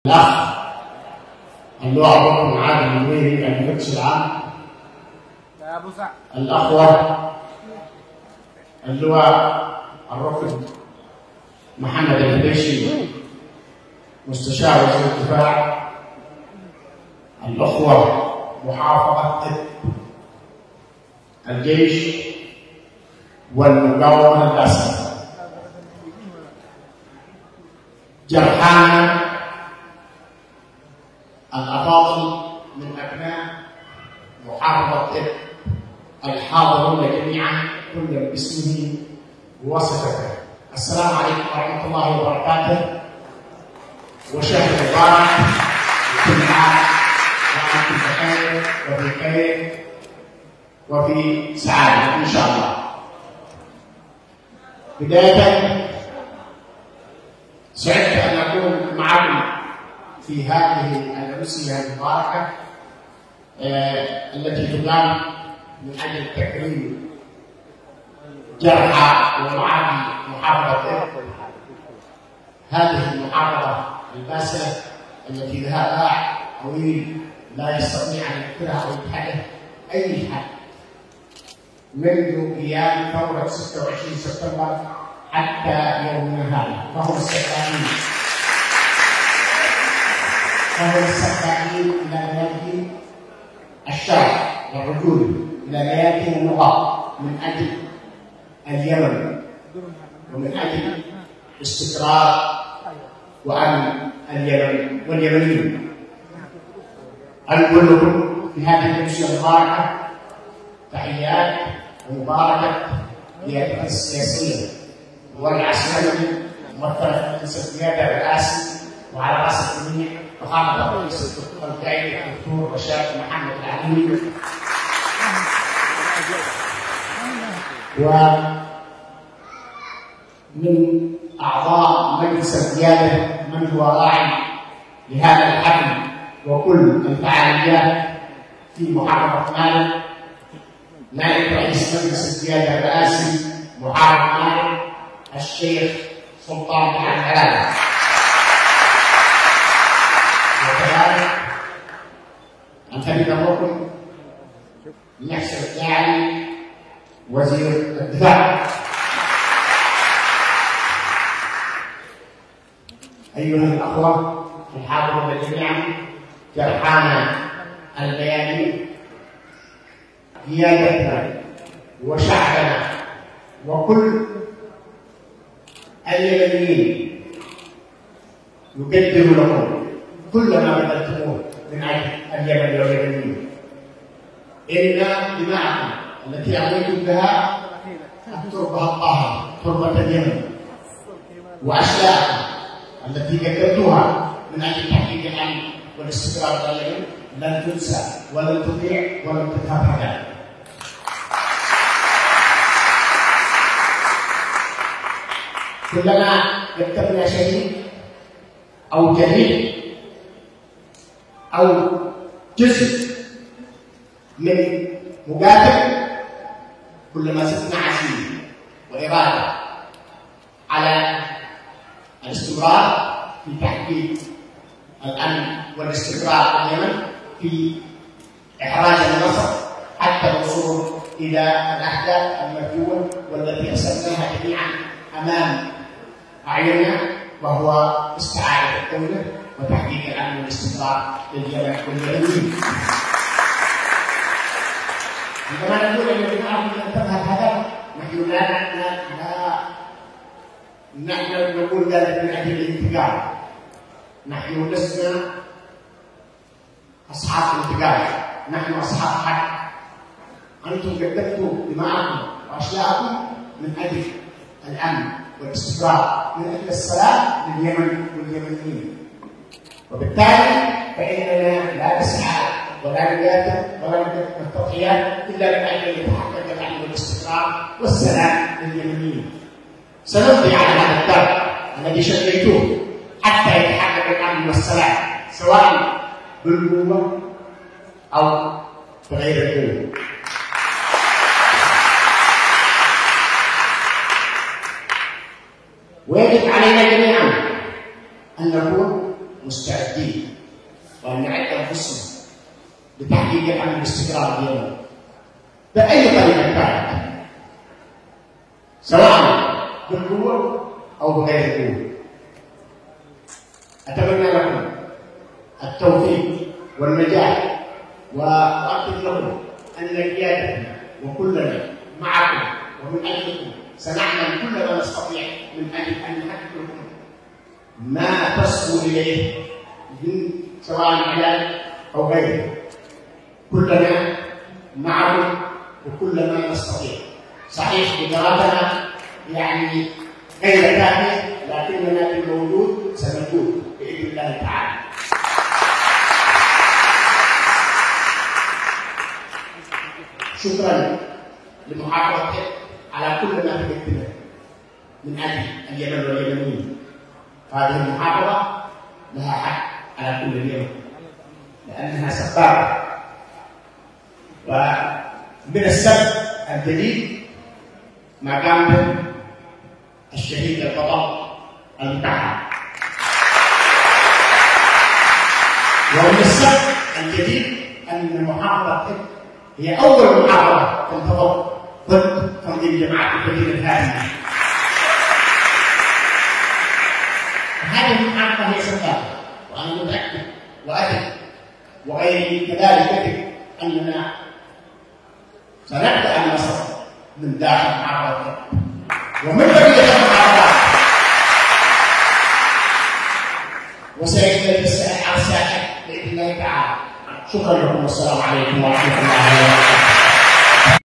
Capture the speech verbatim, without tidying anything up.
الأخ اللواء ركن عادل المنويري المفتش العام، الأخوة اللواء الركن محمد الحبيشي مستشار وزير الدفاع، الأخوة محافظة الجيش والمقاومة الأسد، جرحانا الأفاضل من أبناء محافظة إب الحاضرون جميعا كل باسمه ووصفته. السلام عليكم ورحمة الله وبركاته، وشهر مبارك وكل عام وأنتم بخير وفي خير وفي سعادة إن شاء الله. بداية سعدت أن أكون معكم في هذه الأمسية المباركة آه التي تقام من أجل تكريم جرحى ومعاني محافظة إب، هذه المحافظة الباسلة التي لها باع طويل لا يستطيع أن يذكرها أو يتحدث أي حد منذ قيام ثورة ستة وعشرين سبتمبر حتى يومنا هذا، فهم السكاكين فهم السكاكين إلى ميادين الشرع والرجولة، إلى ميادين النقاط من أجل اليمن ومن أجل استقرار وأمن اليمن واليمنيين. أقول لكم في هذه الأمسية المباركة تحيات ومباركة للقيادة السياسية والعسكرية ممثلة في مجلس القيادة الرئاسي وعلى رأس الجميع فخامة الرئيس الدكتور القائد الدكتور رشاد محمد العلوي، ومن أعضاء مجلس القيادة من هو راعي لهذا الحفل وكل الفعاليات في محافظة مالك، نائب رئيس مجلس القيادة الرئاسي محافظة مالك الشيخ سلطان بن العلالي، وكذلك أنتمي الركن يحسن الداعي وزير الدفاع. أيها الأخوة الحاضرون جميعا، جرحانا الميادين، قيادتنا وشعبنا وكل اليمنيين يقدم لكم كل ما بذلتموه من اجل اليمن واليمنيين. ان دماءكم التي امنتم بها التربه الطاهره تربه اليمن، واشلاءكم التي قدمتوها من اجل تحقيق الامن والاستقرار في اليمن لن تنسى ولن تضيع ولن تذهب هكذا. كلما كتبنا شهيد او جريء او جزء من مقاتل كلما زدنا عزيمه واراده على الاستمرار في تحقيق الامن والاستقرار في اليمن، في احراز النصر حتى الوصول الى الاهداف المرجوه والتي رسمناها جميعا امام أعيننا، وهو استعادة الدولة وتحقيق الأمن والاستقرار لليمن واليمنيين. عندما نقول أن الجماعة لن تذهب هذا، نحن لا لا نقول ذلك من أجل الانتقام، نحن لسنا أصحاب انتقام، نحن أصحاب حق. أنتم قدمتم دماءكم وأشلاءكم من أجل الأمن والاستقرار، من أجل السلام لليمن واليمنيين، وبالتالي فإننا لا نسعى ولا نجاهد ولا نقدم التضحيات إلا من أجل أن يتحقق الأمن والاستقرار والسلام لليمنيين. سنمضي على هذا الدرب الذي شديتوه حتى يتحقق الأمن والسلام، سواء بالقوة أو بغير القوة. ويجب علينا جميعا أن نكون مستعدين وأن نعد أنفسنا لتحقيق أمن الاستقرار اليومي بأي طريقة كانت، سواء بالقوة أو بغير القوة. أتمنى لكم التوفيق والنجاح، وأؤكد لكم أن قيادتنا وكلنا معكم ومن أجلكم سنعمل كل ما نستطيع من أجل أن نحقق لكم ما تصلوا إليه من سواء علاج أو غيره. كلنا معكم وكل ما نستطيع. صحيح قدراتنا يعني غير كافية، لكننا في الموجود سنجود بإذن الله تعالى. شكرا لمحافظتك على كل ما فعلتنا من اجل اليمن واليمنيين. هذه المحافظه لها حق على كل اليمن لانها سباقه. ومن السبب الجديد ما قام به الشهيد البطل المتحد، ومن السبب الجديد ان محافظه هي أول محاضرة تنتظر ضد تنظيم جماعة التبليغ الهادئة. هذه المحاضرة هي سباقة، وأنا متأكد وأثق وغيري كذلك أثق أننا سنبدأ النصر من داخل محاضرة ومن بقية المحاضرات، وسيجري الساحة بإذن الله تعالى. شكرا لكم والسلام عليكم ورحمة الله وبركاته.